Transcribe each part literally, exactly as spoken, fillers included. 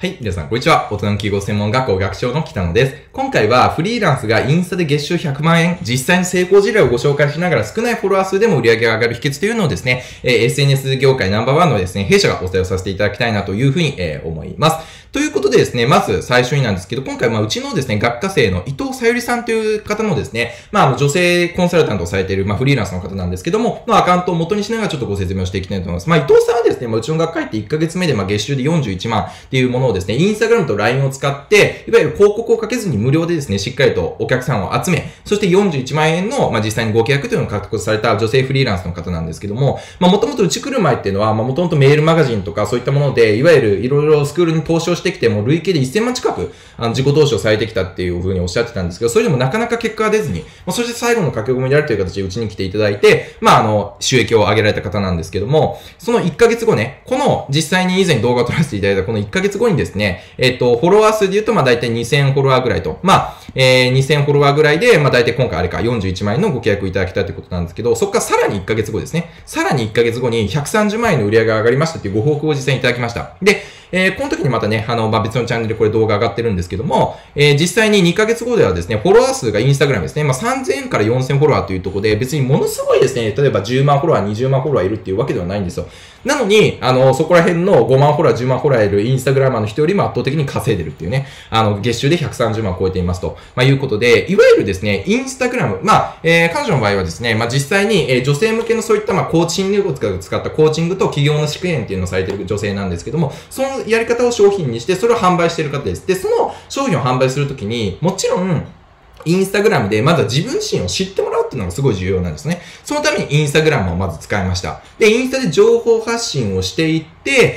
はい、皆さん、こんにちは。大人の記号専門学校学長の北野です。今回はフリーランスがインスタで月収ひゃくまんえん、実際の成功事例をご紹介しながら少ないフォロワー数でも売り上げが上がる秘訣というのをですね、えー、エスエヌエス 業界ナンバーワンのですね、弊社がお伝えをさせていただきたいなというふうに、えー、思います。ということでですね、まず最初になんですけど、今回、まあ、うちのですね、学科生の伊藤さゆりさんという方のですね、まあ、あの、女性コンサルタントをされている、まあ、フリーランスの方なんですけども、のアカウントを元にしながらちょっとご説明をしていきたいと思います。まあ、伊藤さんはですね、まあ、うちの学会っていっかげつめで、まあ、月収でよんじゅういちまんっていうものをですね、インスタグラムと ライン を使って、いわゆる広告をかけずに無料でですね、しっかりとお客さんを集め、そしてよんじゅういちまんえんの、まあ、実際にご契約というのを獲得された女性フリーランスの方なんですけども、まあ、もともとうち来る前っていうのは、まあ、もともとメールマガジンとかそういったもので、いわゆるいろいろスクールに投資をしてきて、もう累計でせんまん近く、あの、自己投資をされてきたっていうふうにおっしゃってたんですけど、それでもなかなか結果が出ずに、まあ、そして最後の駆け込みであるという形でうちに来ていただいて、まあ、あの、収益を上げられた方なんですけども、そのいっかげつごね、この実際に以前動画を撮らせていただいたこのいっかげつごにですね、えっと、フォロワー数で言うと、まあ、大体にせんフォロワーぐらいと、まあ、えー、にせんフォロワーぐらいで、まあ、大体今回あれか、よんじゅういちまんえんのご契約いただけたということなんですけど、そこからさらにいっかげつごですね。さらにいっかげつごにひゃくさんじゅうまんえんの売り上げが上がりましたっていうご報告を実際にいただきました。で、えー、この時にまたね、あの、まあ、別のチャンネルでこれ動画上がってるんですけども、えー、実際ににかげつごではですね、フォロワー数がインスタグラムですね、まあ、さんぜんからよんせんフォロワーというところで、別にものすごいですね、例えばじゅうまんフォロワー、にじゅうまんフォロワーいるっていうわけではないんですよ。なのに、あの、そこら辺のごまんフォロワー、じゅうまんフォロワーいるインスタグラマーの人よりも圧倒的に稼いでるっていうね、あの、月収でひゃくさんじゅうまんを超えていますと、まあ、いうことで、いわゆるですね、インスタグラム、まあ、えー、彼女の場合はですね、まあ、実際に、えー、女性向けのそういった、まあ、コーチングを使ったコーチングと企業の支援っていうのをされている女性なんですけども、そのやり方を商品にして、それを販売している方です。で、その商品を販売するときに、もちろん、インスタグラムでまずは自分自身を知ってもらうっていうのがすごい重要なんですね。そのためにインスタグラムをまず使いました。で、インスタで情報発信をしていって、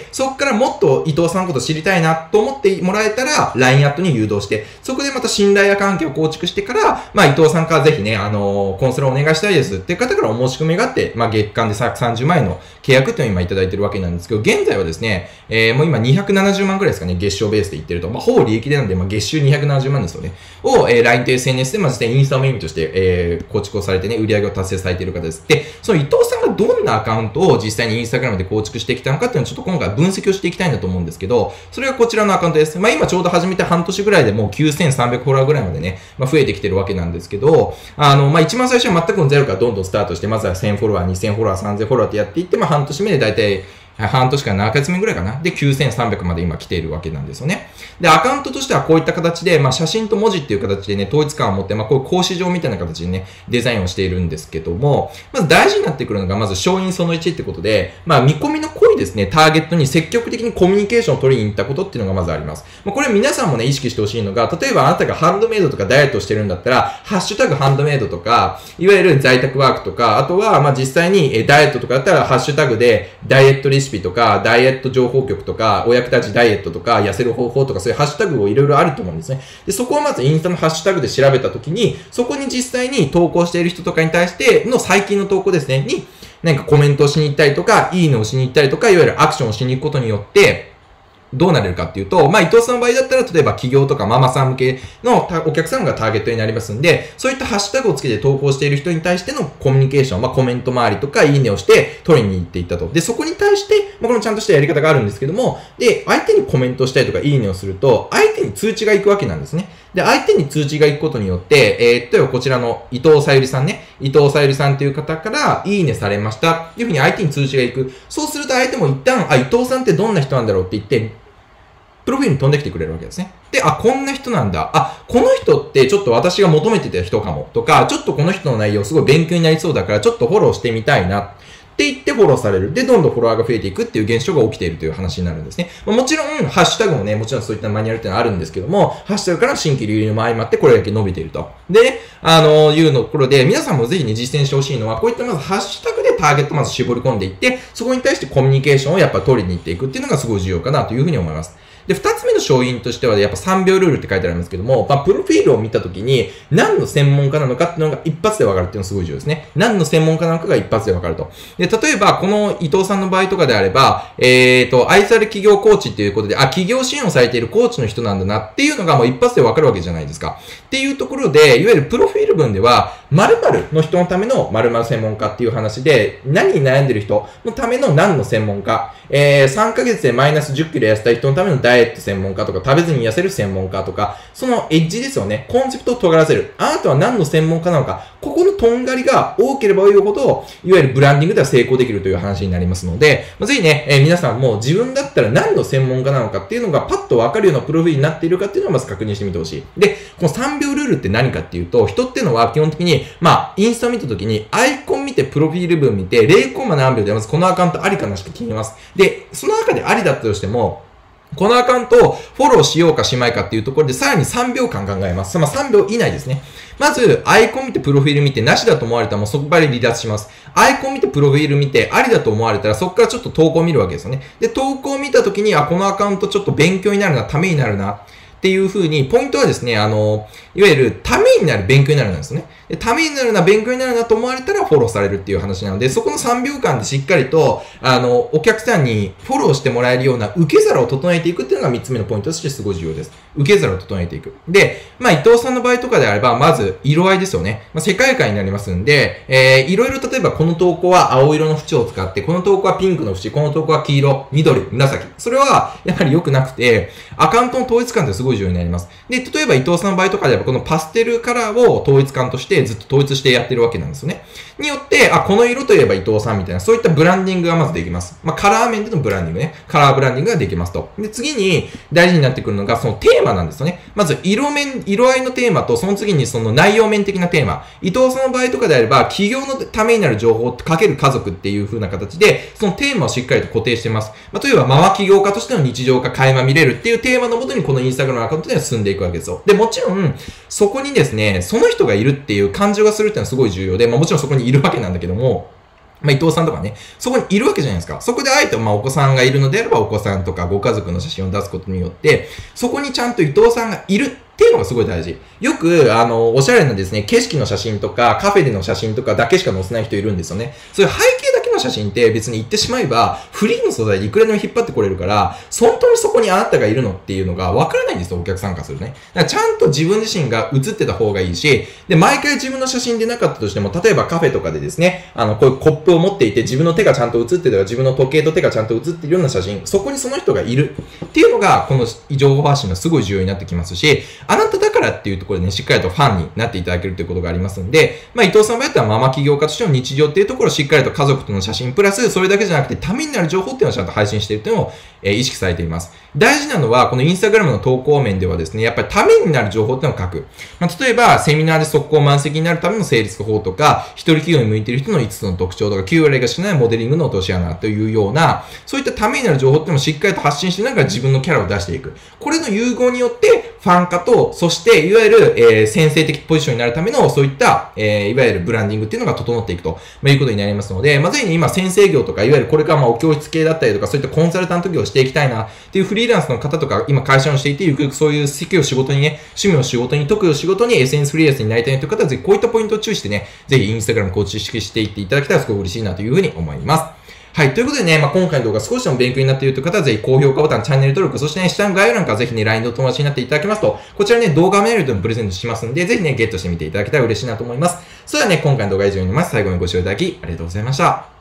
そこからもっと伊藤さんのこと知りたいなと思ってもらえたら、ライン アットに誘導して、そこでまた信頼や関係を構築してから、まあ伊藤さんからぜひね、あのー、コンサルをお願いしたいですっていう方からお申し込みがあって、まあ月間でひゃくさんじゅうまんえんの契約っていうのを今いただいてるわけなんですけど、現在はですね、えー、もう今にひゃくななじゅうまんくらいですかね、月賞ベースで言ってると。まあほぼ利益でなんで、まあ月収にひゃくななじゅうまんですよね。を、えー、ライン と エスエヌエス でまずインスタをメインとして、えー、構築をされてね、売り上げを達成されている方です。で、その伊藤さんがどんなアカウントを実際にインスタグラムで構築してきたのかっていうのをちょっと今回分析をしていきたいなと思うんですけど、それがこちらのアカウントです。まあ今ちょうど始めて半年ぐらいでもうきゅうせんさんびゃくフォロワーぐらいまでね、まあ増えてきてるわけなんですけど、あの、まあ一番最初は全くのゼロからどんどんスタートして、まずはせんフォロワー、にせんフォロワー、さんぜんフォロワーってやっていって、まあ半年目で大体、半年からななかげつめぐらいかな。で、きゅうせんさんびゃくまで今来ているわけなんですよね。で、アカウントとしてはこういった形で、まあ写真と文字っていう形でね、統一感を持って、まあこういう格子状みたいな形でね、デザインをしているんですけども、まず大事になってくるのが、まず勝因そのいちってことで、まあ見込みの濃いですね、ターゲットに積極的にコミュニケーションを取りに行ったことっていうのがまずあります。まあこれ皆さんもね、意識してほしいのが、例えばあなたがハンドメイドとかダイエットしてるんだったら、ハッシュタグハンドメイドとか、いわゆる在宅ワークとか、あとはまあ実際にダイエットとかだったら、ハッシュタグでダイエットレシピとか、ダイエットダイエット情報局とか、お役立ちダイエットとか、痩せる方法とか、そういうハッシュタグをいろいろあると思うんですね。で、そこをまずインスタのハッシュタグで調べたときに、そこに実際に投稿している人とかに対しての最近の投稿ですね、に、何かコメントをしに行ったりとか、いいねをしに行ったりとか、いわゆるアクションをしに行くことによって、どうなれるかっていうと、まあ、伊藤さんの場合だったら、例えば企業とかママさん向けのお客さんがターゲットになりますんで、そういったハッシュタグをつけて投稿している人に対してのコミュニケーション、まあ、コメント周りとか、いいねをして取りに行っていったと。で、そこに対して、まあ、このちゃんとしたやり方があるんですけども、で、相手にコメントしたりとか、いいねをすると、相手に通知が行くわけなんですね。で、相手に通知が行くことによって、えー、例えばこちらの伊藤さゆりさんね、伊藤さゆりさんという方から、いいねされました。っていうふうに相手に通知が行く。そうすると相手も一旦、あ、伊藤さんってどんな人なんだろうって言って、プロフィールに飛んできてくれるわけですね。で、あ、こんな人なんだ。あ、この人ってちょっと私が求めてた人かも。とか、ちょっとこの人の内容すごい勉強になりそうだから、ちょっとフォローしてみたいな。って言ってフォローされる。で、どんどんフォロワーが増えていくっていう現象が起きているという話になるんですね。まあ、もちろん、ハッシュタグもね、もちろんそういったマニュアルっていうのはあるんですけども、ハッシュタグから新規流入も相まってこれだけ伸びていると。で、あの、いうところで、皆さんもぜひね、実践してほしいのは、こういったまずハッシュタグでターゲットまず絞り込んでいって、そこに対してコミュニケーションをやっぱ取りに行っていくっていうのがすごい重要かなというふうに思います。で、二つ目の勝因としては、やっぱさんびょうルールって書いてあるんですけども、まあ、プロフィールを見たときに、何の専門家なのかっていうのが一発で分かるっていうのがすごい重要ですね。何の専門家なのかが一発で分かると。で、例えば、この伊藤さんの場合とかであれば、えっと、愛され企業コーチっていうことで、あ、企業支援をされているコーチの人なんだなっていうのがもう一発で分かるわけじゃないですか。っていうところで、いわゆるプロフィール文では、 〇〇の人のための〇〇専門家っていう話で、何に悩んでる人のための何の専門家、えー、さんかげつでマイナスじゅっキロ痩せた人のためのダイエット専門家とか、食べずに痩せる専門家とか、そのエッジですよね。コンセプトを尖らせる。あなたは何の専門家なのか、ここのとんがりが多ければ多いほど、いわゆるブランディングでは成功できるという話になりますので、まあ、ぜひね、えー、皆さんも自分だったら何の専門家なのかっていうのがパッとわかるようなプロフィールになっているかっていうのをまず確認してみてほしい。で、このさんびょうルールって何かっていうと、人っていうのは基本的に、まあ、インスタを見たときに、アイコン見て、プロフィール文見て、ゼロコンマ何秒でまずこのアカウントありかなしか決めます。で、その中でありだったとしても、このアカウントをフォローしようかしまいかっていうところでさらにさんびょうかん考えます。まあさんびょう以内ですね。まず、アイコン見てプロフィール見て、なしだと思われたらもうそこから離脱します。アイコン見てプロフィール見て、ありだと思われたらそこからちょっと投稿を見るわけですよね。で、投稿を見たときに、あ、このアカウントちょっと勉強になるな、ためになるな。っていう風に、ポイントはですね、あの、いわゆる、ためになる、勉強になるなんですね。で、ためになるな、勉強になるなと思われたらフォローされるっていう話なので、そこのさんびょうかんでしっかりと、あの、お客さんにフォローしてもらえるような受け皿を整えていくっていうのがみっつめのポイントとしてすごい重要です。受け皿を整えていく。で、まあ、伊藤さんの場合とかであれば、まず、色合いですよね。まあ、世界観になりますんで、えー、いろいろ例えばこの投稿は青色の縁を使って、この投稿はピンクの縁、この投稿は黄色、緑、紫。それは、やはり良くなくて、アカウントの統一感ってすごい重要になります。で、例えば伊藤さんの場合とかであれば、このパステルカラーを統一感としてずっと統一してやってるわけなんですよね。によって、あ、この色といえば伊藤さんみたいな、そういったブランディングがまずできます。まあ、カラー面でのブランディングね。カラーブランディングができますと。で、次に大事になってくるのが、そのテーマなんですよね。まず、色面、色合いのテーマと、その次にその内容面的なテーマ。伊藤さんの場合とかであれば、企業のためになる情報かける家族っていう風な形で、そのテーマをしっかりと固定してます。まあ、例えば、ママ起業家としての日常が垣間見れるっていうテーマのもとに、このインスタグラムのアカウントでは進んでいくわけですよ。で、もちろん、そこにですね、その人がいるっていう感情がするっていうのはすごい重要で、まあもちろんそこにいるわけなんだけども、まあ、伊藤さんとかね、そこにいるわけじゃないですか。そこであえて、まあ、お子さんがいるのであれば、お子さんとかご家族の写真を出すことによって、そこにちゃんと伊藤さんがいるっていうのがすごい大事。よく、あの、おしゃれなですね、景色の写真とか、カフェでの写真とかだけしか載せない人いるんですよね。そういう背景だけの写真って別に言ってしまえば、フリーの素材でいくらでも引っ張ってこれるから、本当にそこにあなたがいるのっていうのがわからないんですよ、お客さんからするとね。だからちゃんと自分自身が写ってた方がいいし、で、毎回自分の写真でなかったとしても、例えばカフェとかでですね、あの、こういうコップを持っていて、自分の手がちゃんと写ってたら、自分の時計と手がちゃんと写っているような写真、そこにその人がいるっていうのが、この情報発信がすごい重要になってきますし、あなただからっていうところでね、しっかりとファンになっていただけるということがありますんで、まあ、伊藤さんの場合だったらママ起業家としての日常っていうところをしっかりと家族との写真プラス、それだけじゃなくてためになる情報っていうのをちゃんと配信しているっていうのを、えー、意識されています。大事なのは、このインスタグラムの投稿面ではですね、やっぱりためになる情報っていうのを書く。まあ、例えば、セミナーで速攻満席になるための成立法とか、一人企業に向いている人のいつつの特徴とか、きゅうわりがしないモデリングの落とし穴というような、そういったためになる情報っていうのをしっかりと発信しながら自分のキャラを出していく。これの融合によって、ファン化と、そして、いわゆる、えー、先制的ポジションになるための、そういった、えー、いわゆるブランディングっていうのが整っていくと、まあ、いうことになりますので、まあ、ぜひね、今、先生業とか、いわゆるこれからまあ、お教室系だったりとか、そういったコンサルタント業をしていきたいな、っていうフリーランスの方とか、今、会社をしていて、ゆくゆくそういう席を仕事にね、趣味を仕事に、得意を仕事に、エスエヌエス フリーランスになりたいという方は、ぜひこういったポイントを注意してね、ぜひインスタグラム構築していっていただけたら、すごく嬉しいなというふうに思います。はい。ということでね、まあ、今回の動画少しでも勉強になっているという方は、ぜひ高評価ボタン、チャンネル登録、そしてね、下の概要欄からぜひね、ライン の友達になっていただけますと、こちらね、動画メールでもプレゼントしますんで、ぜひね、ゲットしてみていただけたら嬉しいなと思います。それではね、今回の動画は以上になります。最後にご視聴いただき、ありがとうございました。